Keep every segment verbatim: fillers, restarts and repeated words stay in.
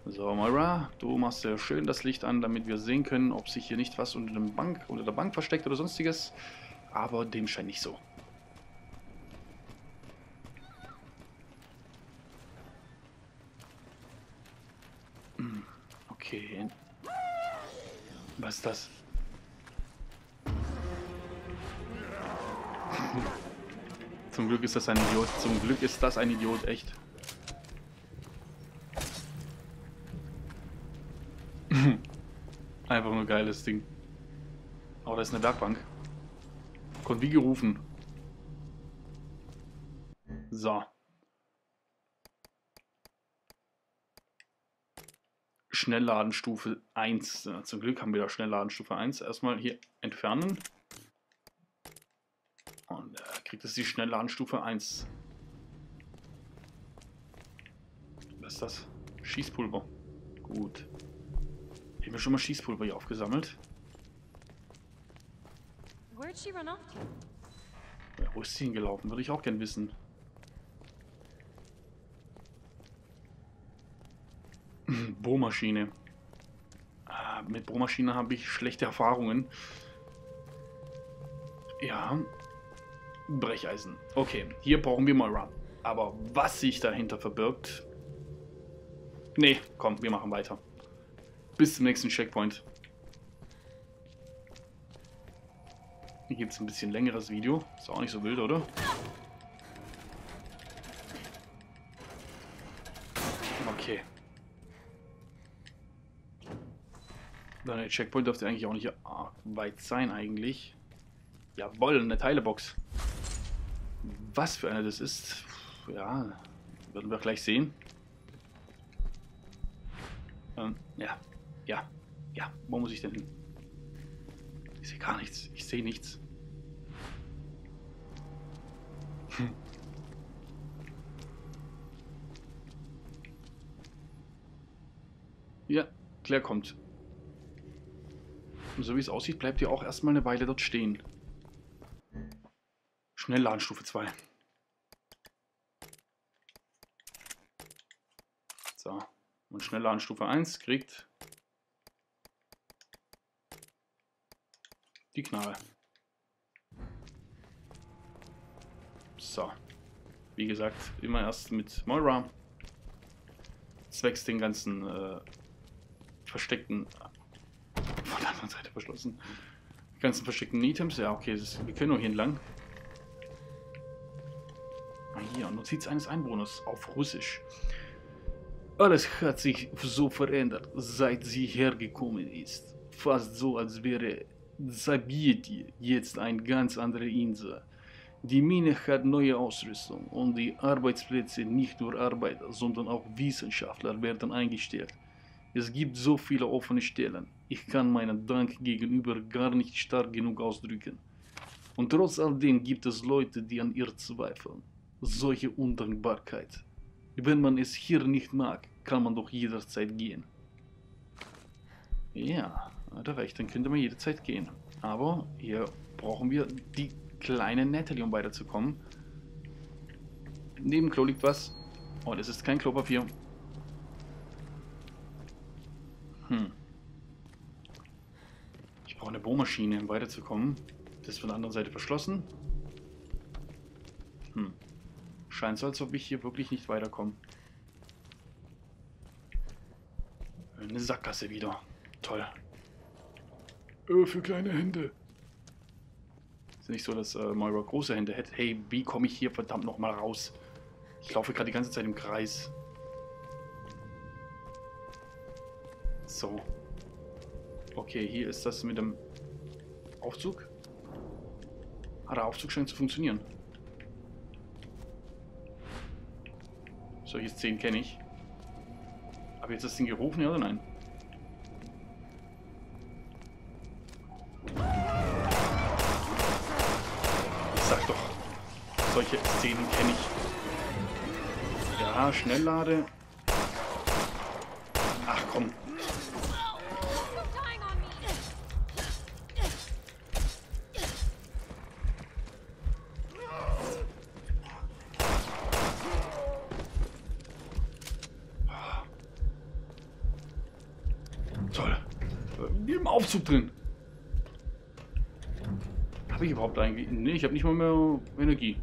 So, Moira, du machst sehr schön das Licht an, damit wir sehen können, ob sich hier nicht was unter dem Bank, unter der Bank versteckt oder sonstiges. Aber dem scheint nicht so. Okay. Was ist das? Zum Glück ist das ein Idiot. Zum Glück ist das ein Idiot, echt. Einfach nur geiles Ding. Aber da ist eine Werkbank. Kommt wie gerufen. So. Schnellladenstufe eins. Zum Glück haben wir da Schnellladenstufe eins. Erstmal hier entfernen. Und er kriegt es die Schnellladenstufe eins. Was ist das? Schießpulver. Gut. Haben wir schon mal Schießpulver hier aufgesammelt? Where'd she run off to? Ja, wo ist sie hingelaufen? Würde ich auch gern wissen. Bohrmaschine. Ah, mit Bohrmaschine habe ich schlechte Erfahrungen. Ja. Brecheisen. Okay, hier brauchen wir Moira. Aber was sich dahinter verbirgt... Nee, komm, wir machen weiter. Bis zum nächsten Checkpoint. Hier gibt es ein bisschen längeres Video. Ist auch nicht so wild, oder? Okay. Dann der Checkpoint dürfte eigentlich auch nicht weit sein, eigentlich. Jawohl, eine Teilebox. Was für eine das ist, ja, werden wir gleich sehen. Ähm, ja, ja, ja, wo muss ich denn hin? Ich sehe gar nichts, ich sehe nichts. Hm. Ja, Claire kommt. Und so wie es aussieht, bleibt ihr auch erstmal eine Weile dort stehen. Schnellladenstufe zwei. So. Und Schnellladenstufe eins kriegt die Knarre. So. Wie gesagt, immer erst mit Moira. Zwecks den ganzen äh, versteckten... Von der anderen Seite verschlossen. Die ganzen versteckten Items. Ja, okay, das, wir können nur hier entlang. Hier, Notiz eines Einwohners auf Russisch. Alles hat sich so verändert, seit sie hergekommen ist. Fast so, als wäre Zabiyeti jetzt eine ganz andere Insel. Die Mine hat neue Ausrüstung und die Arbeitsplätze, nicht nur Arbeiter, sondern auch Wissenschaftler werden eingestellt. Es gibt so viele offene Stellen. Ich kann meinen Dank gegenüber gar nicht stark genug ausdrücken. Und trotz all dem gibt es Leute, die an ihr zweifeln. Solche Undankbarkeit. Wenn man es hier nicht mag, kann man doch jederzeit gehen. Ja, hat er recht, dann könnte man jederzeit gehen. Aber hier brauchen wir die kleine Natalie, um weiterzukommen. Neben Klo liegt was. Und es ist kein Klopapier. Hm. Ich brauche eine Bohrmaschine, um weiterzukommen. Das ist von der anderen Seite verschlossen. Hm. Scheint so, als ob ich hier wirklich nicht weiterkomme. Eine Sackgasse wieder. Toll. Äh, für kleine Hände. Ist nicht so, dass äh, Moira große Hände hätte. Hey, wie komme ich hier verdammt nochmal raus? Ich laufe gerade die ganze Zeit im Kreis. So. Okay, hier ist das mit dem Aufzug. Ah, der Aufzug scheint zu funktionieren. Solche Szenen kenne ich. Aber jetzt das Ding gerufen, ja oder nein? Ich sag doch, solche Szenen kenne ich. Ja, Schnelllade. Ach komm. Toll. Wie im Aufzug drin. Habe ich überhaupt eigentlich... Nee, ich habe nicht mal mehr Energie.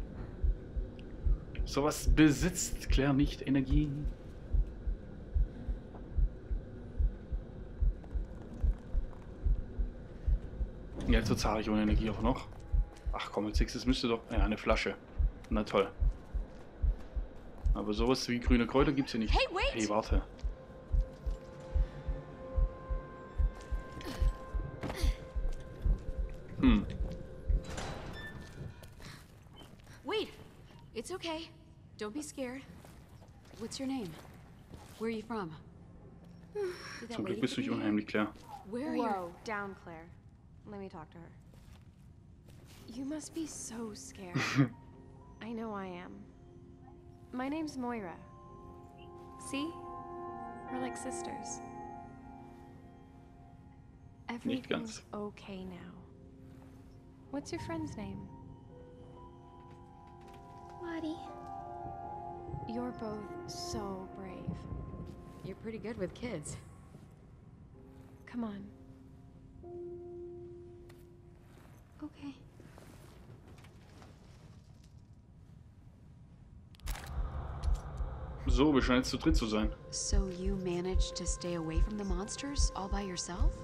Sowas besitzt Claire nicht Energie. Jetzt zahle ich ohne Energie auch noch. Ach komm, als nächstes müsste doch... Ja, eine Flasche. Na toll. Aber sowas wie grüne Kräuter gibt es hier nicht. Hey, wait! Hey, warte. Hm. Wait! It's okay. Don't be scared. What's your name? Where are you from? Did that Zum Glück lady bist du give nicht you a hand? unheimlich, Claire. Where are you? Whoa, down, Claire. Let me talk to her. You must be so scared. I know I am. My name's Moira. See? We're like sisters. Nicht ganz. Everything's okay now. What's your friend's name? Lottie. You're both so brave. You're pretty good with kids. Come on. Okay. So, wir scheinen jetzt zu dritt zu sein. So you managed to stay away from the monsters all by yourself?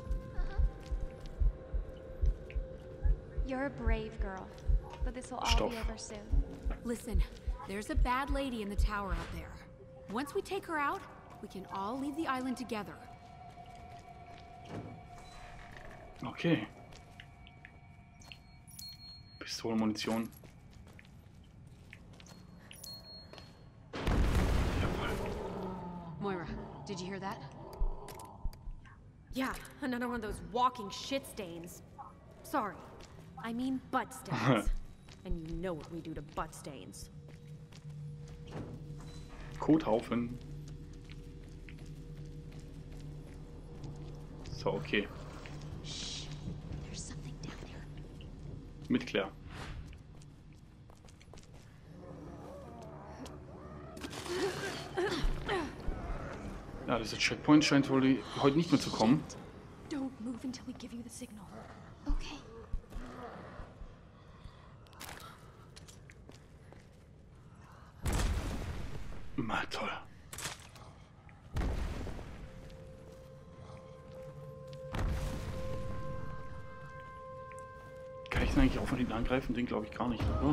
You're a brave girl, but this will all Stoff. be over soon. Listen, there's a bad lady in the tower out there. Once we take her out, we can all leave the island together. Okay. Pistolenmunition. Jawohl. Moira, did you hear that? Yeah, another one of those walking shit stains. Sorry, I mean butt stains. And you know what we do to butt stains. Kothaufen. So, okay. Shh. There's something down there. Mit Claire. Ja, dieser Checkpoint scheint wohl heute nicht mehr zu kommen. Don't move until we give you the signal. Okay. Na toll. Kann ich denn eigentlich auch von hinten angreifen? Den glaube ich gar nicht, oder?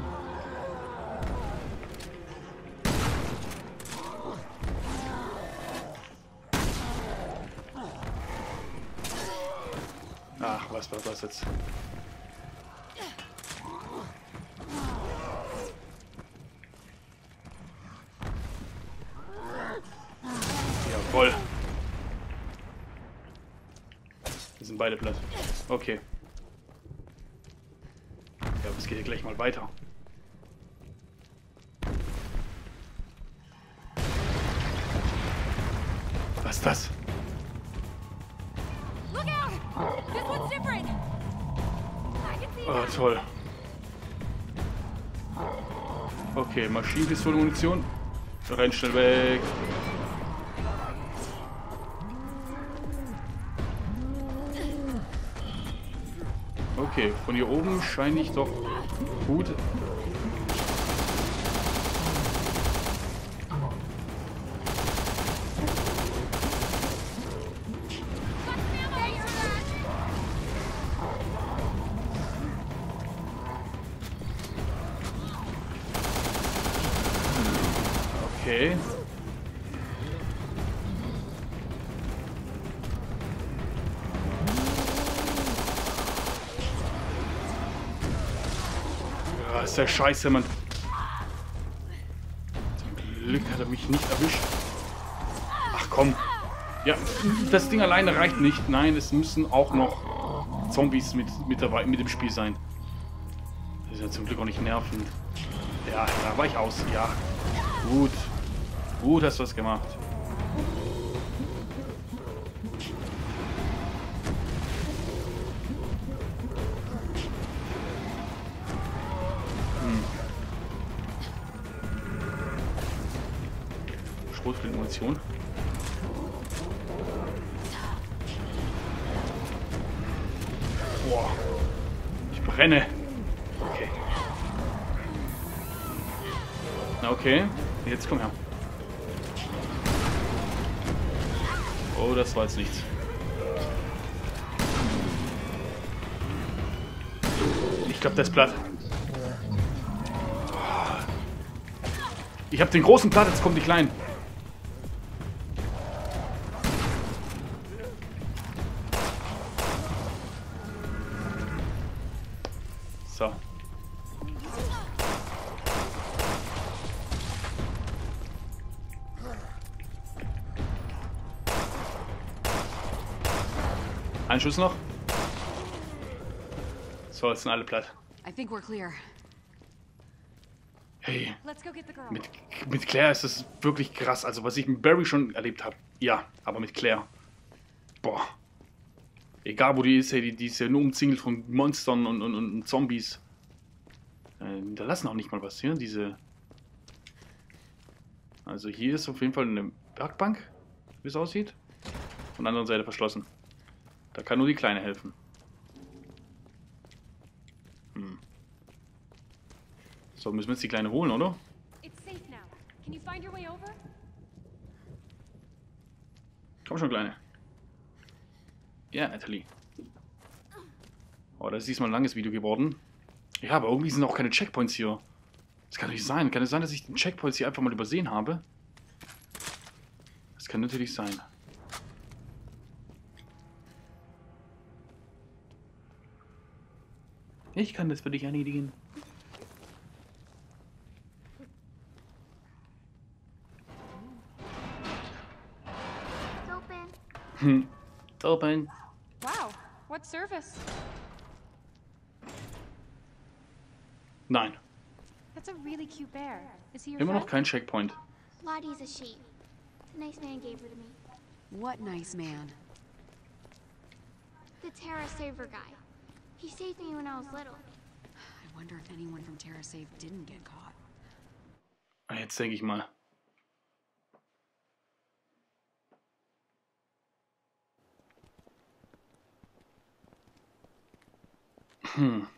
Ach, was war das jetzt? Jawohl. Wir sind beide platt. Okay. Ja, aber es geht ja gleich mal weiter. Was ist das? Look out! This one's different! I can see Oh, that! toll. Okay, Maschinenpistole, Munition. Renn schnell weg. Okay, von hier oben scheine ich doch gut. Okay. Ja, ist der Scheiße, Mann. Zum Glück hat er mich nicht erwischt. Ach komm. Ja, das Ding alleine reicht nicht. Nein, es müssen auch noch Zombies mit, mit, dabei, mit im Spiel sein. Das ist ja zum Glück auch nicht nervend. Ja, da war ich aus. Ja, gut. Gut hast du das gemacht. Hm. Schrotflintenmunition. Boah. Ich brenne. Okay. Okay. Jetzt komm her. Oh, das war jetzt nichts. Ich glaube, das ist platt. Ich habe den großen platt, jetzt kommt die kleinen. So. Ein Schuss noch. So, jetzt sind alle platt. I think we're clear. Hey, Let's go get the girl. mit, mit Claire ist das wirklich krass. Also, was ich mit Barry schon erlebt habe. Ja, aber mit Claire. Boah. Egal, wo die ist, hey, die, die ist ja nur umzingelt von Monstern und, und, und Zombies. Äh, da lassen auch nicht mal was hier, diese... Also, hier ist auf jeden Fall eine Werkbank, wie es aussieht. Von der anderen Seite verschlossen. Da kann nur die Kleine helfen. Hm. So, müssen wir jetzt die Kleine holen, oder? It's safe now. Can you find your way over? Komm schon, Kleine. Ja, Natalie. Oh, das ist diesmal ein langes Video geworden. Ja, aber irgendwie sind auch keine Checkpoints hier. Das kann doch nicht sein. Kann es sein, dass ich den Checkpoints hier einfach mal übersehen habe? Das kann natürlich sein. Ich kann das für dich erledigen. It's open. Hm. It's open. Wow. What service? Nein. That's a really cute bear. Is he your Immer noch friend? kein Checkpoint. Lottie's a sheep. A nice man gave her to me. What nice man? The Terra Saver guy. He saved me when I was little. I wonder if anyone from TerraSave didn't get caught. Jetzt denke ich mal. Hm.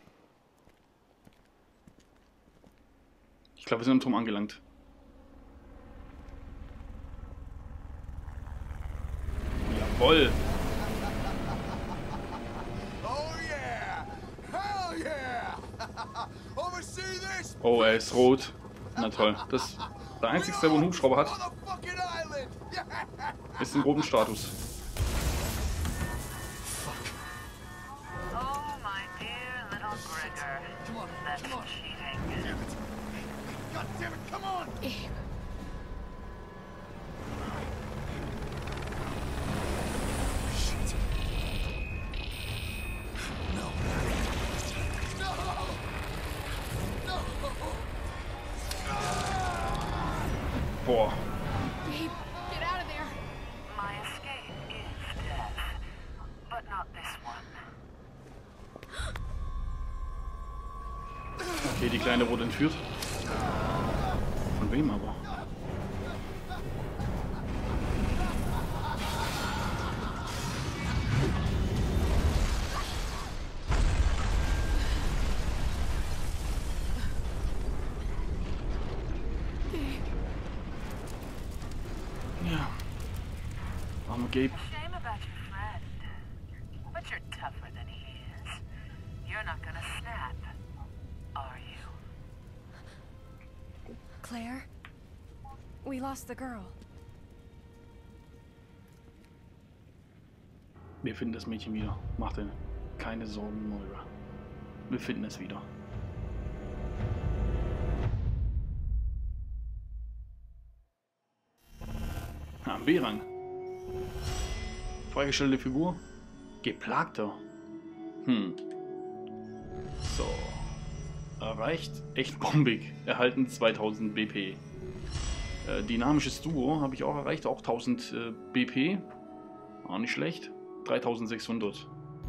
Ich glaube, wir sind am Turm angelangt. Jawohl. Oh yeah! Hell yeah! Oversee this! Oh, er ist rot. Na toll. Das der einzige, der einen Hubschrauber hat, Motherfucking island! ist im roten Status. Oh, my dear little Gregor. That's cheating. God damn it, come on! Shit. No. No! No! Boah. Babe, get out of there! My escape is death, but not this one. Okay, die Kleine wurde entführt. Von wem aber? Ja. Arme Gabe. Shame about your friend. But you're tougher than he is. You're not gonna snap, are you? Claire? We lost the girl. Wir finden das Mädchen wieder. Mach dir keine Sorgen, Moira. Wir finden es wieder. Ah, B-Rang. Freigestellte Figur. Geplagter. Hm. So. Erreicht. Echt bombig. Erhalten zweitausend B P. Äh, dynamisches Duo habe ich auch erreicht. Auch tausend äh, B P. Auch nicht schlecht. dreitausendsechshundert.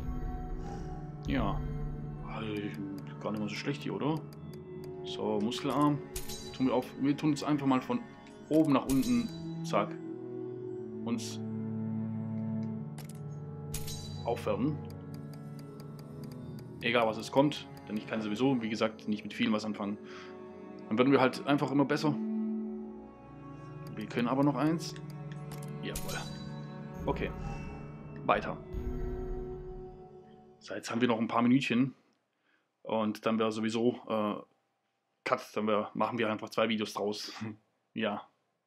Ja. Also, gar nicht mal so schlecht hier, oder? So, Muskelarm. Tun wir, auf, wir tun uns einfach mal von oben nach unten, zack, uns aufwärmen. Egal was es kommt, denn ich kann sowieso, wie gesagt, nicht mit vielen was anfangen. Dann werden wir halt einfach immer besser. Wir können aber noch eins. Jawohl. Okay. Weiter. So, jetzt haben wir noch ein paar Minütchen. Und dann wäre sowieso äh, Cut. Dann wär, machen wir einfach zwei Videos draus. Ja.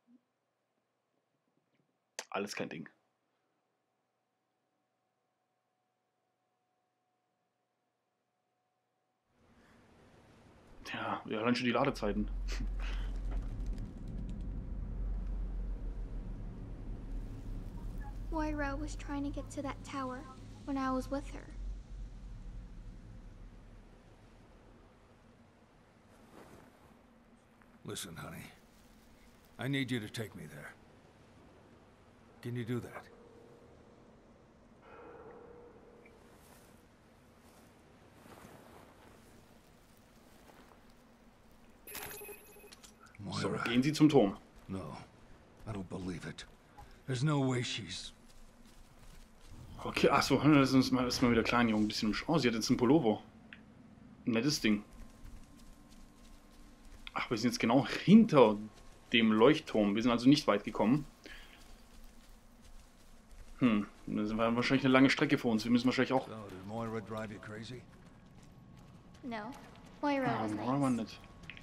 Alles kein Ding. Ja, wir hören schon die Ladezeiten. Moira was trying to get to that tower when I was with her. Listen, honey. I need you to take me there. Can you do that? So, Moira. gehen Sie zum Turm. No, I don't believe it. There's no way she's... Okay, achso, das ist mal, das ist mal wieder klein, Junge. Ein bisschen. Oh, sie hat jetzt einen Pullover. Ein nettes Ding. Ach, wir sind jetzt genau hinter dem Leuchtturm. Wir sind also nicht weit gekommen. Hm, das war wahrscheinlich eine lange Strecke für uns. Wir müssen wahrscheinlich auch... So, did Moira drive you crazy? No, Moira Ah, was Moira war nice. nett.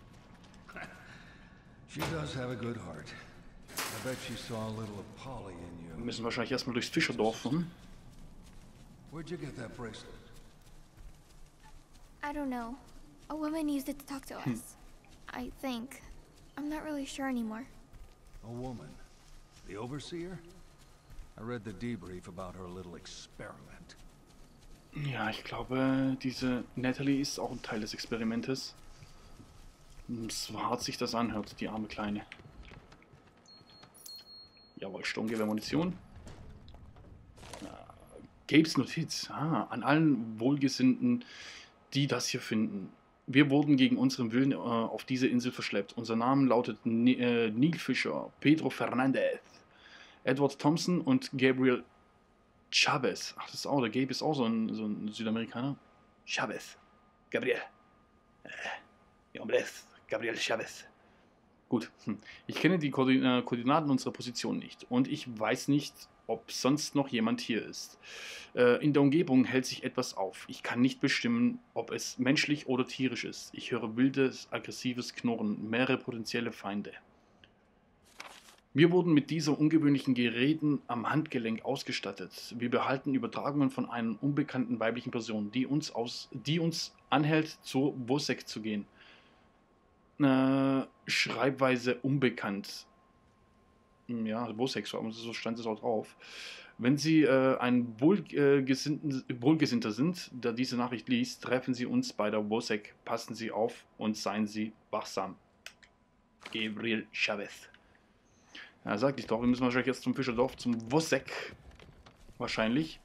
She does have a good heart. I bet she saw a little of Polly in Wir you. müssen wahrscheinlich erstmal durchs Fischerdorf. Hm? Where'd you get that bracelet? I don't know. A woman used it to talk to us. I think. I'm not really sure anymore. A woman? The Overseer? I read the debrief about her little experiment. Ja, ich glaube, diese Natalie ist auch ein Teil des Experimentes. So hart sich das anhört, die arme Kleine. Jawohl, Sturmgewehr, Munition. Gabes Notiz. Ah, an allen Wohlgesinnten, die das hier finden. Wir wurden gegen unseren Willen äh, auf diese Insel verschleppt. Unser Name lautet N äh, Neil Fisher, Pedro Fernandez, Edward Thompson und Gabriel Chavez. Ach, das ist auch, der Gabe ist auch so ein, so ein Südamerikaner. Chavez. Gabriel. Äh, hombres. Gabriel Chavez. Gut. Hm. Ich kenne die Koordin äh, Koordinaten unserer Position nicht. Und ich weiß nicht, ob sonst noch jemand hier ist. Äh, in der Umgebung hält sich etwas auf. Ich kann nicht bestimmen, ob es menschlich oder tierisch ist. Ich höre wildes, aggressives Knurren, mehrere potenzielle Feinde. Wir wurden mit dieser ungewöhnlichen Geräten am Handgelenk ausgestattet. Wir behalten Übertragungen von einer unbekannten weiblichen Person, die uns, aus, die uns anhält, zur Wosek zu gehen. Äh, Schreibweise unbekannt. Ja, Wosek, so stand es auch drauf. Wenn Sie äh, ein Wohlgesinnten, Wohlgesinnter sind, der diese Nachricht liest, treffen Sie uns bei der Wosek. Passen Sie auf und seien Sie wachsam. Gabriel Chavez. Ja, sagte ich doch, wir müssen wahrscheinlich jetzt zum Fischerdorf, zum Wosek. Wahrscheinlich.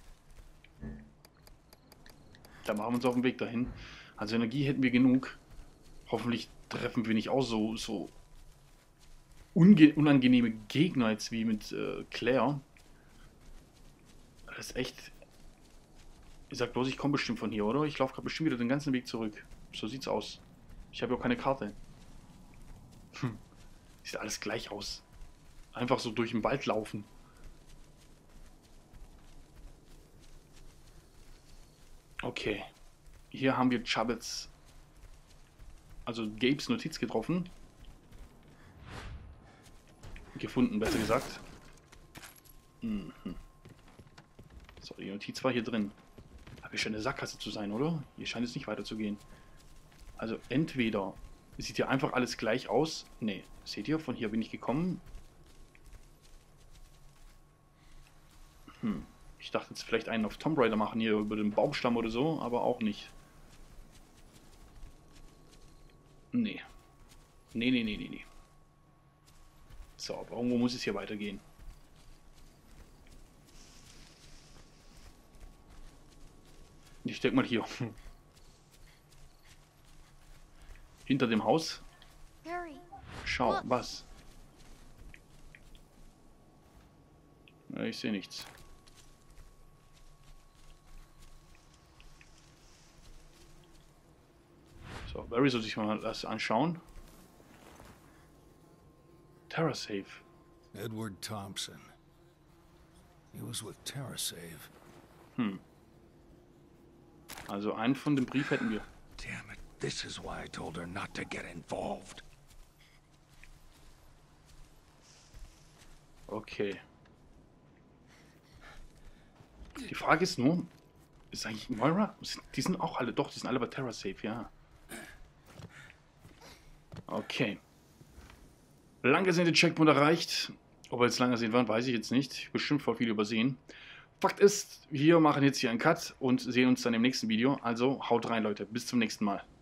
Da machen wir uns auf den Weg dahin. Also Energie hätten wir genug. Hoffentlich treffen wir nicht auch so, so unangenehme Gegner jetzt wie mit äh, Claire. Das ist echt... Ich sag bloß, ich komme bestimmt von hier, oder? Ich laufe gerade bestimmt wieder den ganzen Weg zurück. So sieht's aus. Ich habe ja auch keine Karte. Hm. Sieht alles gleich aus. Einfach so durch den Wald laufen. Okay. Hier haben wir Chavez, also Gabes Notiz getroffen. Gefunden, besser gesagt. Mhm. So, die Notiz war hier drin. Aber hier scheint eine Sackgasse zu sein, oder? Hier scheint es nicht weiterzugehen. Also entweder sieht hier einfach alles gleich aus. Ne, seht ihr, von hier bin ich gekommen. Hm. Ich dachte jetzt vielleicht einen auf Tomb Raider machen, hier über den Baumstamm oder so, aber auch nicht. Nee. Nee, nee, nee, nee, nee. So, aber irgendwo muss es hier weitergehen. Ich denke mal hier. Hinter dem Haus. Hurry. Schau, was? Ja, ich sehe nichts. So, Barry soll sich mal das anschauen. TerraSafe. Edward Thompson. He was with TerraSave. Hm. Also einen von dem Brief hätten wir. Damn it, this is why I told her not to get involved. Okay. Die Frage ist nur, ist eigentlich Moira? Die sind auch alle, doch, die sind alle bei TerraSafe, ja. Okay. Lang gesehen der Checkpoint erreicht. Ob wir jetzt lang gesehen waren, weiß ich jetzt nicht. Bestimmt voll viel übersehen. Fakt ist, wir machen jetzt hier einen Cut und sehen uns dann im nächsten Video. Also haut rein, Leute. Bis zum nächsten Mal.